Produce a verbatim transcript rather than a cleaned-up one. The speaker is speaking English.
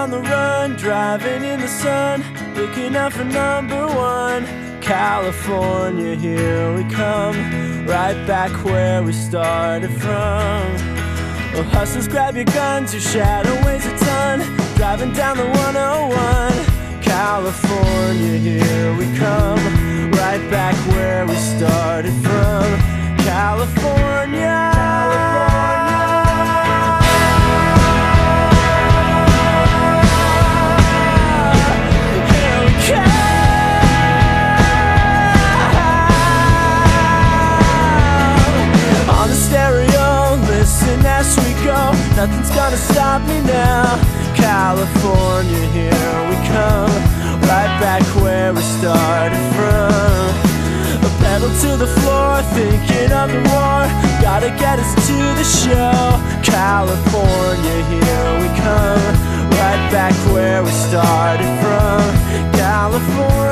on the run, driving in the sun, looking out for number one. California, here we come, right back where we started from. Well, hustlers, grab your guns, your shadow weighs a ton, driving down the one oh one. California, here we come, right back where we started from. California, here we come. On the stereo, listen as we go, nothing's gonna stop me now. California, here we come, right back where we started from. A pedal to the floor, thinking of the war, gotta get us to the show. California, here we come, right back where we started from. California.